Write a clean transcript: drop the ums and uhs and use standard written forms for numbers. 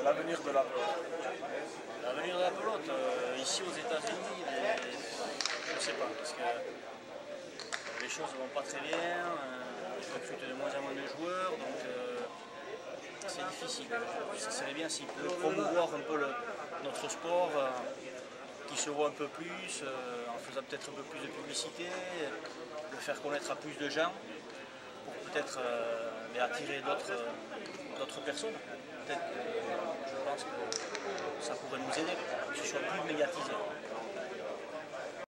l'avenir de la pelote? L'avenir de la pelote, ici aux États-Unis, je ne sais pas, parce que les choses ne vont pas très bien, ils recrutent de moins en moins de joueurs, donc c'est difficile. Ce serait bien s'ils pouvaient promouvoir un peu notre sport, qui se voit un peu plus, en faisant peut-être un peu plus de publicité, le faire connaître à plus de gens, pour peut-être attirer d'autres personnes. Peut-être que je pense que ça pourrait nous aider, que ce soit plus médiatisé.